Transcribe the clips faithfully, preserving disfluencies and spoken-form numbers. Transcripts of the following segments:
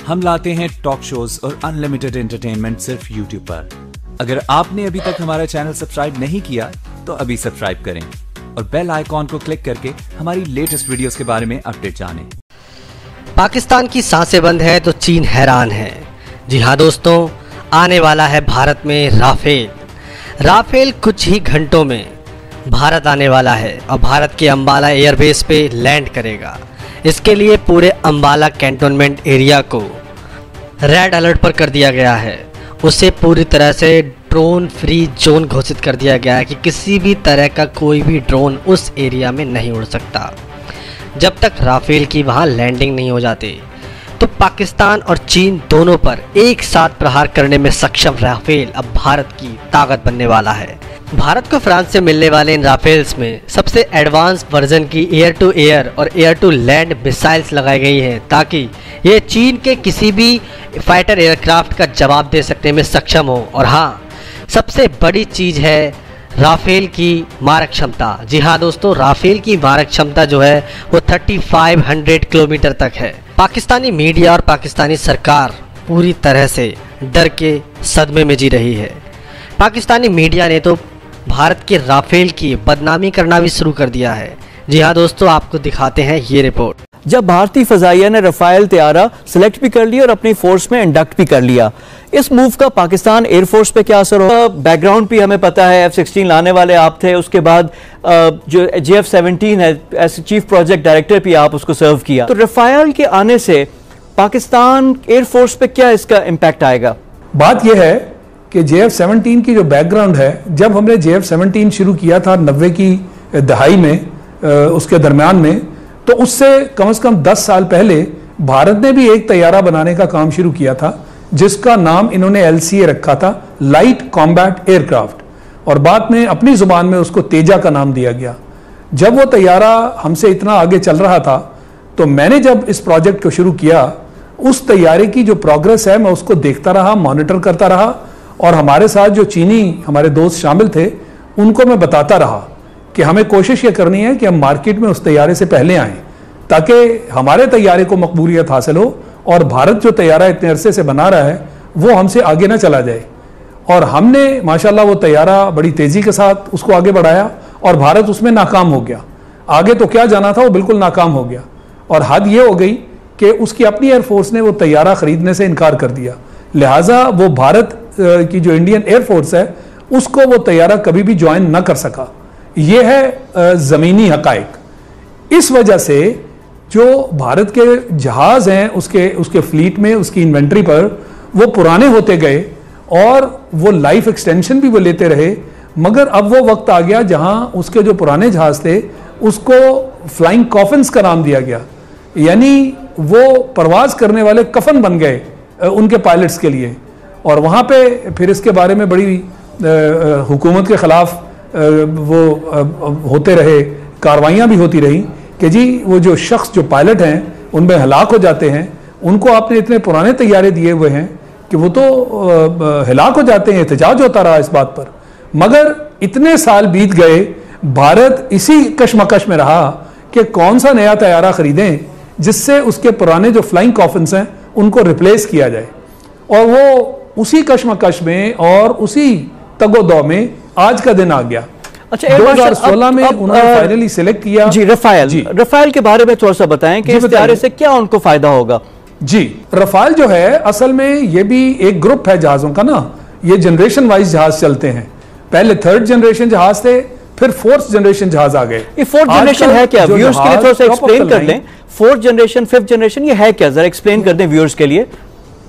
हम लाते हैं टॉक शोज और अनलिमिटेड एंटरटेनमेंट सिर्फ यूट्यूब पर। अगर आपने अभी तक हमारा चैनल सब्सक्राइब नहीं किया तो अभी सब्सक्राइब करें और बेल आइकॉन को क्लिक करके हमारी लेटेस्ट वीडियोस के बारे में अपडेट जानें। पाकिस्तान की सांसें बंद है तो चीन हैरान है। जी हाँ दोस्तों, आने वाला है भारत में राफेल। राफेल कुछ ही घंटों में भारत आने वाला है और भारत के अंबाला एयरबेस पे लैंड करेगा। इसके लिए पूरे अंबाला कैंटोनमेंट एरिया को रेड अलर्ट पर कर दिया गया है। उसे पूरी तरह से ड्रोन फ्री जोन घोषित कर दिया गया है कि किसी भी तरह का कोई भी ड्रोन उस एरिया में नहीं उड़ सकता जब तक राफेल की वहां लैंडिंग नहीं हो जाती। तो पाकिस्तान और चीन दोनों पर एक साथ प्रहार करने में सक्षम राफेल अब भारत की ताकत बनने वाला है। भारत को फ्रांस से मिलने वाले इन राफेल्स में सबसे एडवांस वर्जन की एयर टू एयर और एयर टू लैंड मिसाइल्स लगाई गई हैं ताकि ये चीन के किसी भी फाइटर एयरक्राफ्ट का जवाब दे सकने में सक्षम हो। और हाँ, सबसे बड़ी चीज़ है राफेल की मारक क्षमता। जी हाँ दोस्तों, राफेल की मारक क्षमता जो है वो थर्टी फाइव हंड्रेड किलोमीटर तक है। पाकिस्तानी मीडिया और पाकिस्तानी सरकार पूरी तरह से डर के सदमे में जी रही है। पाकिस्तानी मीडिया ने तो भारत के राफेल की बदनामी करना भी शुरू कर दिया है। जी हाँ दोस्तों, आपको दिखाते हैं ये रिपोर्ट। जब भारतीय फजाइया ने रफाल तैयारा सिलेक्ट भी कर लिया और अपनी फोर्स में इंडक्ट भी कर लिया, इस मूव का पाकिस्तान एयरफोर्स पे क्या असर होगा? बैकग्राउंड भी हमें पता है, एफ सिक्सटीन लाने वाले आप थे, उसके बाद जो जे एफ सेवनटीन है एज चीफ प्रोजेक्ट डायरेक्टर भी आप उसको सर्व किया। तो रफाल के आने से पाकिस्तान एयरफोर्स पे क्या इसका इम्पैक्ट आएगा? बात यह है कि जे एफ सेवनटीन की जो बैकग्राउंड है, जब हमने जे एफ सेवनटीन शुरू किया था नब्बे की दहाई में, उसके दरमियान में, तो उससे कम से कम दस साल पहले भारत ने भी एक तैयारा बनाने का काम शुरू किया था जिसका नाम इन्होंने एल सी ए रखा था, लाइट कॉम्बैट एयरक्राफ्ट, और बाद में अपनी जुबान में उसको तेजा का नाम दिया गया। जब वो तैयारा हमसे इतना आगे चल रहा था तो मैंने जब इस प्रोजेक्ट को शुरू किया, उस तैयारे की जो प्रोग्रेस है मैं उसको देखता रहा, मॉनिटर करता रहा, और हमारे साथ जो चीनी हमारे दोस्त शामिल थे उनको मैं बताता रहा कि हमें कोशिश ये करनी है कि हम मार्केट में उस तैयारे से पहले आएँ ताकि हमारे तैयारे को मकबूलियत हासिल हो और भारत जो तैयारा इतने अरसे से बना रहा है वो हमसे आगे ना चला जाए। और हमने माशाल्लाह वो तैयारा बड़ी तेज़ी के साथ उसको आगे बढ़ाया और भारत उसमें नाकाम हो गया। आगे तो क्या जाना था, वो बिल्कुल नाकाम हो गया। और हद ये हो गई कि उसकी अपनी एयरफोर्स ने वो तैयारा ख़रीदने से इनकार कर दिया, लिहाजा वो भारत की जो इंडियन एयरफोर्स है उसको वो तैयारा कभी भी ज्वाइन ना कर सका। ये है ज़मीनी हक़ाइक़। इस वजह से जो भारत के जहाज़ हैं उसके उसके फ्लीट में, उसकी इन्वेंट्री पर, वो पुराने होते गए और वो लाइफ एक्सटेंशन भी वो लेते रहे। मगर अब वो वक्त आ गया जहां उसके जो पुराने जहाज़ थे उसको फ्लाइंग कॉफिन्स का नाम दिया गया, यानी वो परवाज करने वाले कफन बन गए उनके पायलट्स के लिए। और वहाँ पे फिर इसके बारे में बड़ी हुकूमत के ख़िलाफ़ वो होते रहे, कार्रवाइयाँ भी होती रही कि जी वो जो शख्स जो पायलट हैं उनमें हलाक हो जाते हैं, उनको आपने इतने पुराने तैयारे दिए हुए हैं कि वो तो हलाक हो जाते हैं। एहतजाज होता रहा इस बात पर, मगर इतने साल बीत गए, भारत इसी कशमकश में रहा कि कौन सा नया तैयारा ख़रीदें जिससे उसके पुराने जो फ्लाइंग कॉफिन्स हैं उनको रिप्लेस किया जाए। और वो उसी कशमकश में और उसी तगोदौ में आज का दिन आ गया। अच्छा, दो हज़ार सोलह में उन्होंने फाइनली सिलेक्ट किया। जी, रफाल जी रफाल के बारे में थोड़ा सा बताएं कि इस तैयारे से क्या उनको फायदा होगा? जी, रफाल जो है असल में ये भी एक ग्रुप है जहाज़ों का ना, ये जनरेशन वाइज जहाज चलते हैं। पहले थर्ड जनरेशन जहाज थे, फिर फोर्थ जनरेशन जहाज आ गए। ये फोर्थ जनरेशन है क्या? व्यूअर्स के लिए थोड़ा सा एक्सप्लेन कर दें। फोर्थ जनरेशन, फिफ्थ जनरेशन, ये है क्या, जरा एक्सप्लेन कर दें व्यूअर्स के लिए।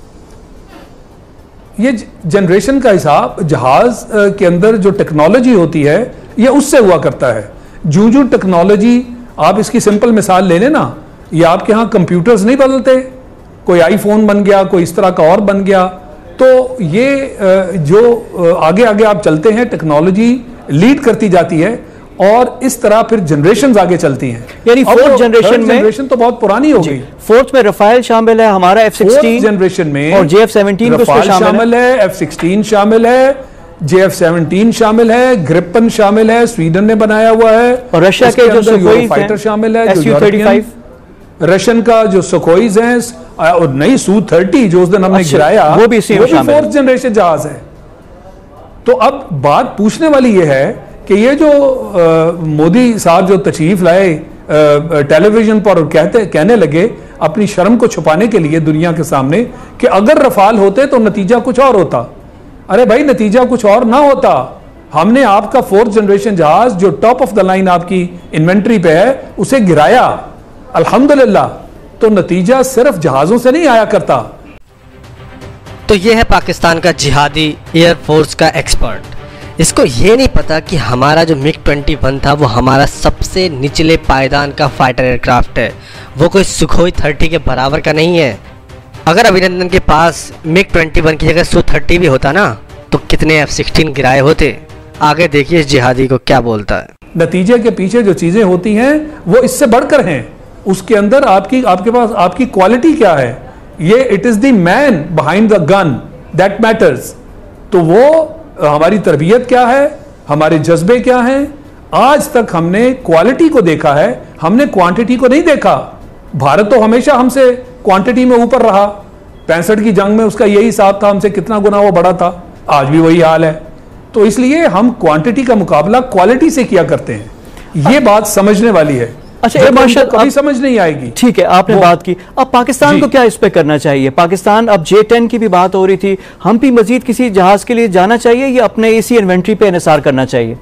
ये जनरेशन का हिसाब जहाज के अंदर जो टेक्नोलॉजी होती है ये उससे हुआ करता है। जूं जूं टेक्नोलॉजी, आप इसकी सिंपल मिसाल ले लेना, ये आपके यहाँ कंप्यूटर्स नहीं बदलते, कोई आईफोन बन गया, कोई इस तरह का और बन गया, तो ये जो आगे आगे आप चलते हैं टेक्नोलॉजी लीड करती जाती है और इस तरह फिर जनरेशन आगे चलती हैं। यानी फोर्थ जनरेशन में जनरेशन तो बहुत पुरानी हो गई। फोर्थ में रफाल शामिल है, हमारा एफ सिक्सटीन जनरेशन में, और जे एफ सेवनटीन रफाल शामिल है, एफ सिक्सटीन शामिल है, जे एफ सेवनटीन शामिल है, ग्रिपन शामिल है, स्वीडन ने बनाया हुआ है, और रशिया के जो सुखोई फाइटर शामिल है, S U thirty five Russian का जो सुखोईज हैं और नई सू थर्टी जो उस दिन हमने अच्छा, गिराया वो भी इसी में शामिल है। फोर्थ जनरेशन जहाज है। तो अब बात पूछने वाली ये है कि ये जो आ, मोदी साहब जो तशरीफ लाए टेलीविजन पर और कहते कहने लगे अपनी शर्म को छुपाने के लिए दुनिया के सामने कि अगर रफाल होते तो नतीजा कुछ और होता। अरे भाई, नतीजा कुछ और ना होता। हमने आपका फोर्थ जनरेशन जहाज जो टॉप ऑफ द लाइन आपकी इन्वेंट्री पे है उसे गिराया अल्हम्दुलिल्लाह। तो नतीजा सिर्फ जहाजों से नहीं आया करता। तो ये है पाकिस्तान का जिहादी एयरफोर्स का एक्सपर्ट। इसको ये नहीं पता कि हमारा जो मिग ट्वेंटी वन था वो हमारा सबसे निचले पायदान का फाइटर एयरक्राफ्ट है, वो कोई सुखोई थर्टी के बराबर का नहीं है। अगर अभिनंदन के पास मिग ट्वेंटी वन की जगह सू थर्टी भी होता ना तो कितने एफ सिक्सटीन गिराए होते। आगे देखिए इस जिहादी को क्या बोलता है। नतीजे के पीछे जो चीजें होती हैं वो इससे बढ़कर हैं। उसके अंदर आपकी आपके पास आपकी क्वालिटी क्या है, ये it is the man behind the gun that matters. तो वो हमारी तरबियत क्या है, हमारे जज्बे क्या हैं। आज तक हमने क्वालिटी को देखा है, हमने क्वांटिटी को नहीं देखा। भारत तो हमेशा हमसे क्वांटिटी में ऊपर रहा। पैंसठ की जंग में उसका यही हिसाब था, हमसे कितना गुना वो बड़ा था। आज भी वही हाल है। तो इसलिए हम क्वांटिटी का मुकाबला क्वालिटी से किया करते हैं। ये बात समझने वाली है। अच्छा, ये मार्शल कभी समझ नहीं आएगी। ठीक है, आपने बात की। अब पाकिस्तान को क्या इस पे करना चाहिए? पाकिस्तान, अब जे टेन की भी बात हो रही थी, हम भी मजीद किसी जहाज के लिए जाना चाहिए या अपने इसी इन्वेंट्री पे इन्हिसार करना चाहिए?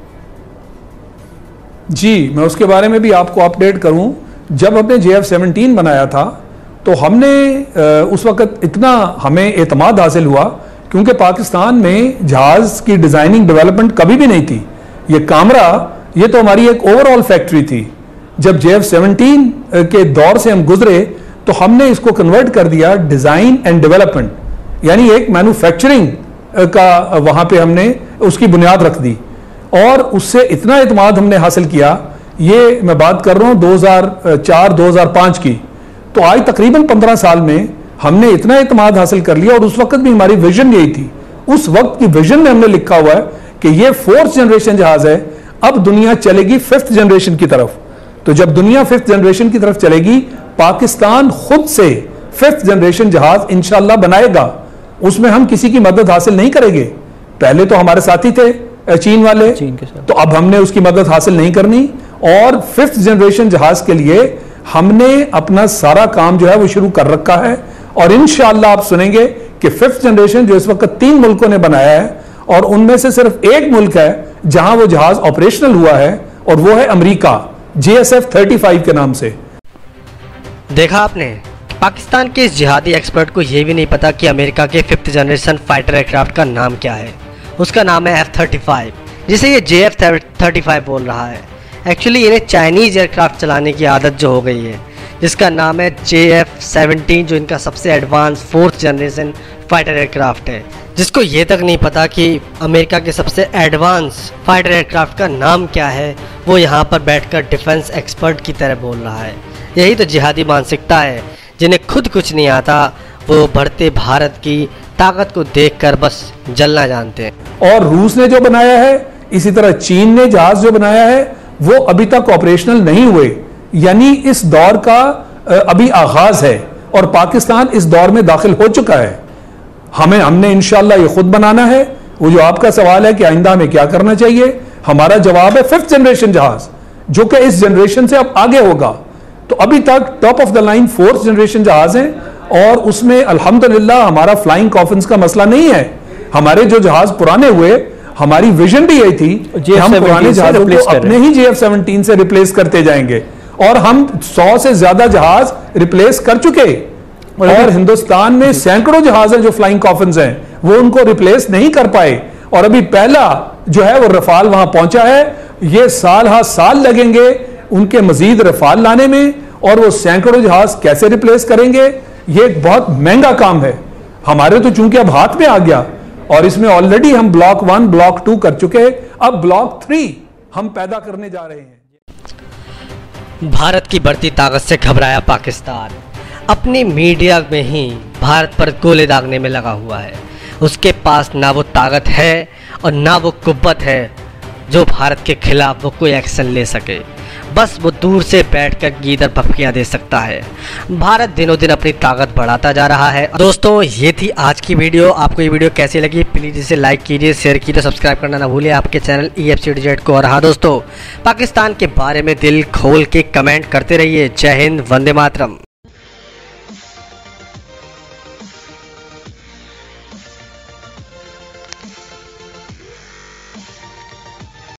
जी, मैं उसके बारे में भी आपको अपडेट करूं। जब हमने जे एफ सेवनटीन बनाया था तो हमने उस वक्त इतना हमें एतमाद हासिल हुआ क्योंकि पाकिस्तान में जहाज की डिजाइनिंग डेवलपमेंट कभी भी नहीं थी। ये कामरा, ये तो हमारी एक ओवरऑल फैक्ट्री थी। जब जे एफ सेवनटीन के दौर से हम गुजरे तो हमने इसको कन्वर्ट कर दिया डिजाइन एंड डेवलपमेंट, यानी एक मैन्युफैक्चरिंग का वहां पे हमने उसकी बुनियाद रख दी और उससे इतना एतमाद हमने हासिल किया। ये मैं बात कर रहा हूं दो हज़ार चार दो हज़ार पाँच की। तो आज तकरीबन पंद्रह साल में हमने इतना एतमाद हासिल कर लिया और उस वक्त भी हमारी विजन यही थी। उस वक्त की विजन में हमने लिखा हुआ है कि ये फोर्थ जनरेशन जहाज है, अब दुनिया चलेगी फिफ्थ जनरेशन की तरफ। तो जब दुनिया फिफ्थ जनरेशन की तरफ चलेगी, पाकिस्तान खुद से फिफ्थ जनरेशन जहाज इंशाल्लाह बनाएगा। उसमें हम किसी की मदद हासिल नहीं करेंगे। पहले तो हमारे साथी थे चीन वाले, चीन के साथ। तो अब हमने उसकी मदद हासिल नहीं करनी और फिफ्थ जनरेशन जहाज के लिए हमने अपना सारा काम जो है वो शुरू कर रखा है। और इंशाअल्लाह आप सुनेंगे कि फिफ्थ जनरेशन जो इस वक्त तीन मुल्कों ने बनाया है और उनमें से सिर्फ एक मुल्क है जहां वो जहाज ऑपरेशनल हुआ है और वो है America, J S F thirty five के नाम से। देखा आपने, पाकिस्तान के इस जिहादी एक्सपर्ट को यह भी नहीं पता कि अमेरिका के फिफ्थ जनरेशन फाइटर एयरक्राफ्ट का नाम क्या है। उसका नाम है एफ थर्टी फाइव, जिसे ये जे एफ थर्टी फाइव बोल रहा है। एक्चुअली इन्हें चाइनीज एयरक्राफ्ट चलाने की आदत जो हो गई है, जिसका नाम है जे एफ सेवनटीन, जो इनका सबसे advance fourth generation fighter aircraft है। जिसको ये तक नहीं पता कि अमेरिका के सबसे एडवांस फाइटर एयरक्राफ्ट का नाम क्या है, वो यहाँ पर बैठकर डिफेंस एक्सपर्ट की तरह बोल रहा है। यही तो जिहादी मानसिकता है। जिन्हें खुद कुछ नहीं आता वो बढ़ते भारत की ताकत को देखकर बस जलना जानते हैं। और रूस ने जो बनाया है, इसी तरह चीन ने जहाज जो बनाया है, वो अभी तक ऑपरेशनल नहीं हुए। यानी इस दौर का अभी आगाज है और पाकिस्तान इस दौर में दाखिल हो चुका है। हमें हमने इंशाल्लाह ये खुद बनाना है। वो जो आपका सवाल है कि आइंदा में क्या करना चाहिए, हमारा जवाब है फिफ्थ जनरेशन जहाज, जो कि इस जनरेशन से अब आगे होगा। तो अभी तक top of the line fourth generation जहाज है और उसमें अल्हम्दुलिल्लाह हमारा फ्लाइंग कॉफिन्स का मसला नहीं है। हमारे जो जहाज पुराने हुए, हमारी विजन भी यही थी कि हम पुराने जहाजों को अपने ही जे एफ सेवनटीन से रिप्लेस करते जाएंगे और हम सौ से ज्यादा जहाज रिप्लेस कर चुके और हिंदुस्तान में सैकड़ों जहाज हैं जो फ्लाइंग कॉफिन्स हैं, वो उनको रिप्लेस नहीं कर पाए। और अभी पहला जो है वो रफाल वहां पहुंचा है। ये साल हा साल लगेंगे उनके मजीद रफाल लाने में और वो सैकड़ों जहाज कैसे रिप्लेस करेंगे, ये एक बहुत महंगा काम है। हमारे तो चूंकि अब हाथ में आ गया और इसमें ऑलरेडी हम ब्लॉक वन ब्लॉक टू कर चुके हैं, अब ब्लॉक थ्री हम पैदा करने जा रहे हैं। भारत की बढ़ती ताकत से घबराया पाकिस्तान अपनी मीडिया में ही भारत पर गोले दागने में लगा हुआ है। उसके पास ना वो ताकत है और ना वो कुव्वत है जो भारत के खिलाफ वो कोई एक्शन ले सके। बस वो दूर से बैठकर गीदड़ पपकियां दे सकता है। भारत दिनों दिन अपनी ताकत बढ़ाता जा रहा है। दोस्तों ये थी आज की वीडियो। आपको ये वीडियो कैसी लगी प्लीज इसे लाइक कीजिए, शेयर कीजिए, सब्सक्राइब करना ना भूलिए आपके channel E F C D Z को। और हाँ दोस्तों, पाकिस्तान के बारे में दिल खोल के कमेंट करते रहिए। जय हिंद, वंदे मातरम।